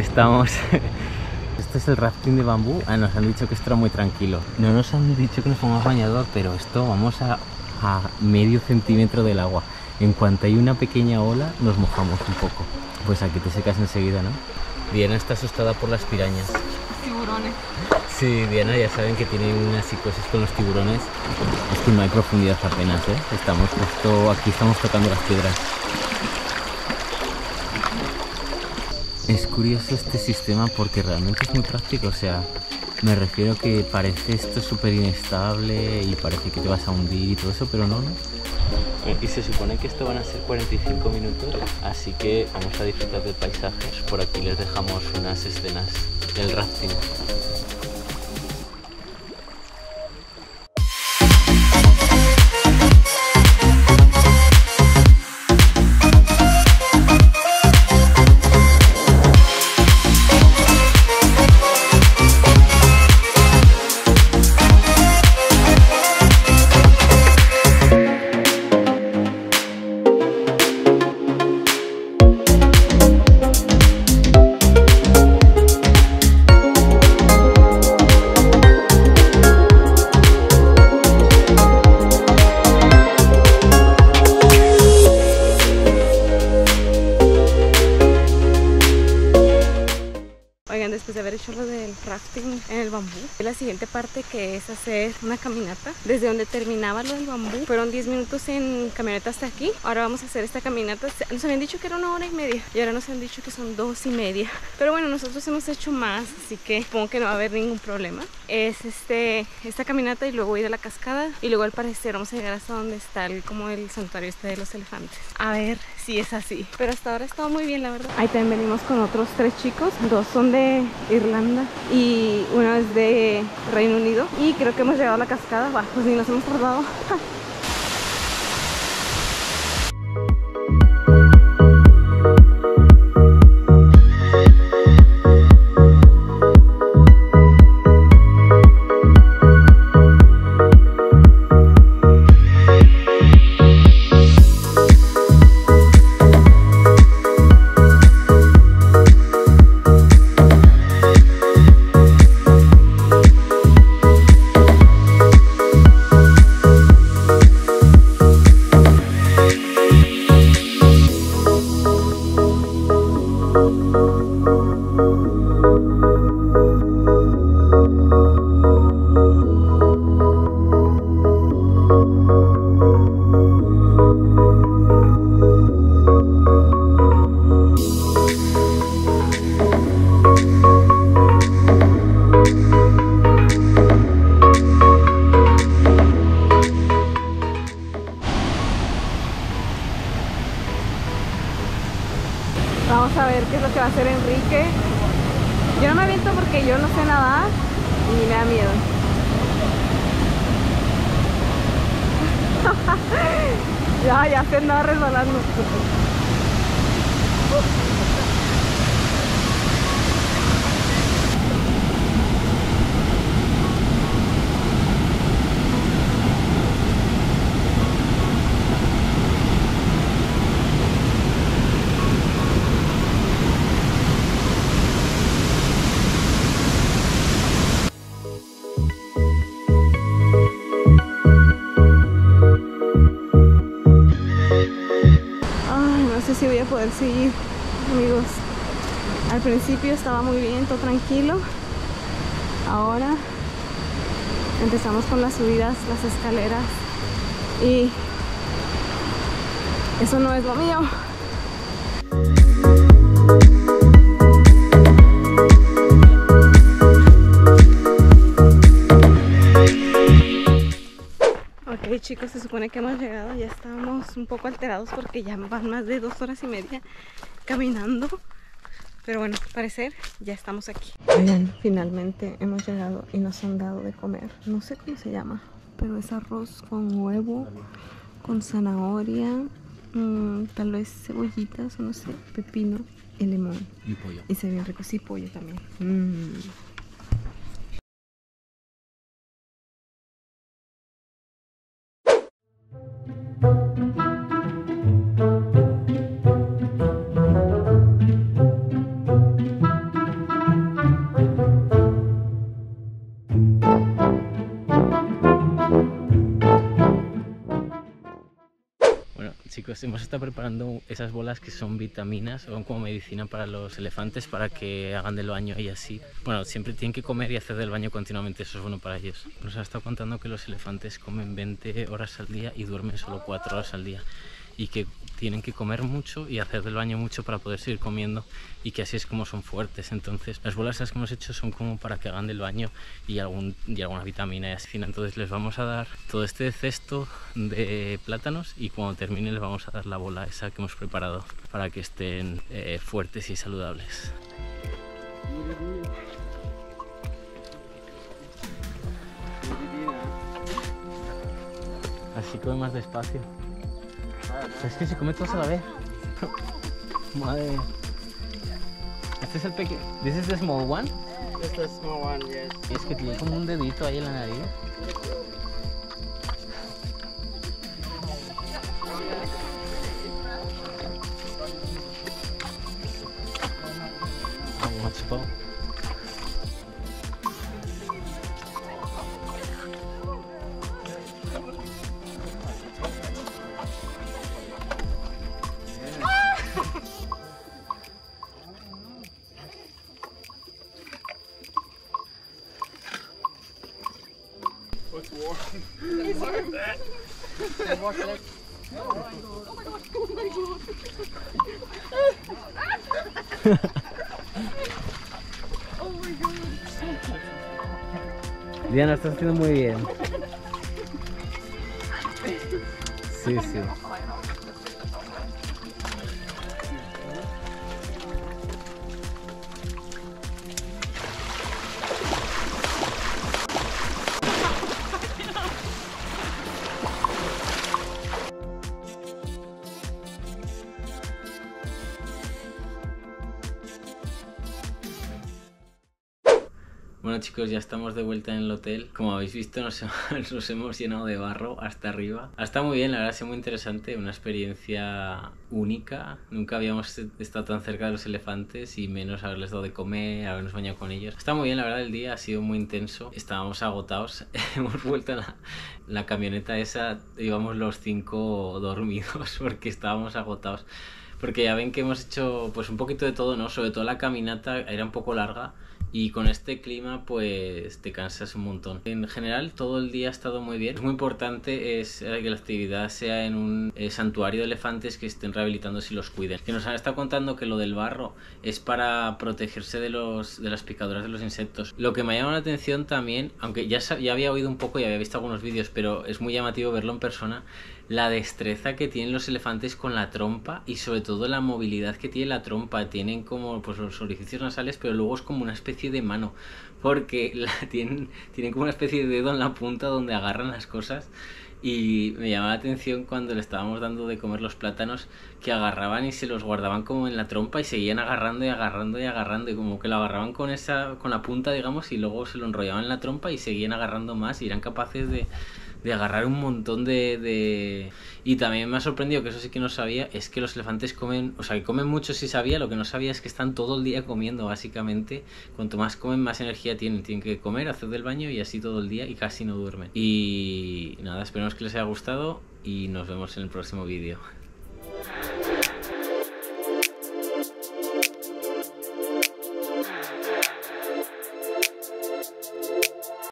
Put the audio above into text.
estamos. Este es el rafting de bambú. Nos han dicho que esto era muy tranquilo. No nos han dicho que nos pongamos bañador, pero esto vamos a medio centímetro del agua. En cuanto hay una pequeña ola, nos mojamos un poco. Pues aquí te secas enseguida, ¿no? Diana está asustada por las pirañas. Tiburones. Sí, Diana, ya saben que tiene una psicosis con los tiburones. Es que no hay profundidad apenas, ¿eh? Estamos justo aquí, estamos tocando las piedras. Es curioso este sistema porque realmente es muy práctico, o sea, me refiero que parece esto súper inestable y parece que te vas a hundir y todo eso, pero no, ¿no? Y se supone que esto van a ser 45 minutos, así que vamos a disfrutar del paisaje. Por aquí les dejamos unas escenas del rafting. Después de haber hecho lo del rafting en el bambú, la siguiente parte, que es hacer una caminata desde donde terminaba lo del bambú. Fueron 10 minutos en camioneta hasta aquí. Ahora vamos a hacer esta caminata. Nos habían dicho que era 1 hora y media y ahora nos han dicho que son 2 y media, pero bueno, nosotros hemos hecho más, así que supongo que no va a haber ningún problema. Es esta caminata y luego ir a la cascada y luego al parecer vamos a llegar hasta donde está como el santuario de los elefantes. A ver si es así, pero hasta ahora ha estado muy bien, la verdad. Ahí también venimos con otros 3 chicos, 2 son de Irlanda y uno es de Reino Unido, y creo que hemos llegado a la cascada. Bah, pues ni nos hemos tardado. Vamos a ver qué es lo que va a hacer Enrique. Yo no me aviento porque yo no sé nadar y me da miedo. ya se andaba resbalando. No sé si voy a poder seguir, amigos. Al principio estaba muy bien, todo tranquilo. Ahora empezamos con las subidas, las escaleras, y eso no es lo mío. Ok, chicos, se supone que hemos llegado. Ya estamos un poco alterados porque ya van más de 2 horas y media caminando, pero bueno, al parecer ya estamos aquí. Oigan, finalmente hemos llegado y nos han dado de comer. No sé cómo se llama, pero es arroz con huevo, con zanahoria, tal vez cebollitas o no sé, pepino y limón. Y pollo. Y se ve bien rico, sí, pollo también. chicos, hemos estado preparando esas bolas que son vitaminas, son como medicina para los elefantes para que hagan del baño y así. Bueno, siempre tienen que comer y hacer del baño continuamente, eso es bueno para ellos. Nos ha estado contando que los elefantes comen 20 horas al día y duermen solo 4 horas al día. Y que tienen que comer mucho y hacer del baño mucho para poder seguir comiendo, y que así es como son fuertes. Entonces las bolas que hemos hecho son como para que hagan del baño y alguna vitamina y así. Entonces les vamos a dar todo este cesto de plátanos y cuando termine les vamos a dar la bola esa que hemos preparado para que estén fuertes y saludables. Así come más despacio. Es que se come todo a la vez. Madre mía. Este es el pequeño. This is the small one. This is the small one, yes. Y es que tiene como un dedito ahí en la nariz. Macho. It's warm. It's warm. And watch that. Oh my god. Diana, estás haciendo muy bien. Sí, sí. Bueno chicos, ya estamos de vuelta en el hotel. Como habéis visto nos hemos llenado de barro hasta arriba. Ha estado muy bien, la verdad, ha sido muy interesante, una experiencia única. Nunca habíamos estado tan cerca de los elefantes y menos haberles dado de comer, habernos bañado con ellos. Está muy bien, la verdad, el día ha sido muy intenso. Estábamos agotados, hemos vuelto a la camioneta esa, íbamos los 5 dormidos porque estábamos agotados. Porque ya ven que hemos hecho pues un poquito de todo, ¿no? Sobre todo la caminata era un poco larga y con este clima pues te cansas un montón. En general todo el día ha estado muy bien. Es muy importante que la actividad sea en un santuario de elefantes que estén rehabilitándose y los cuiden. Que nos han estado contando que lo del barro es para protegerse de las picaduras de los insectos. Lo que me ha llamado la atención también, aunque ya había oído un poco y había visto algunos vídeos, pero es muy llamativo verlo en persona, la destreza que tienen los elefantes con la trompa y sobre todo la movilidad que tiene la trompa. Tienen como pues los orificios nasales, pero luego es como una especie de mano, porque tienen como una especie de dedo en la punta donde agarran las cosas. Y me llamaba la atención cuando le estábamos dando de comer los plátanos, que agarraban y se los guardaban como en la trompa y seguían agarrando y agarrando y agarrando, y como que lo agarraban con la punta, digamos, y luego se lo enrollaban en la trompa y seguían agarrando más, y eran capaces de agarrar un montón de... Y también me ha sorprendido, que eso sí que no sabía, es que los elefantes comen, o sea, que comen mucho, sí sabía. Lo que no sabía es que están todo el día comiendo, básicamente. Cuanto más comen, más energía tienen que comer, hacer del baño y así todo el día, y casi no duermen. Y nada, esperemos que les haya gustado y nos vemos en el próximo vídeo.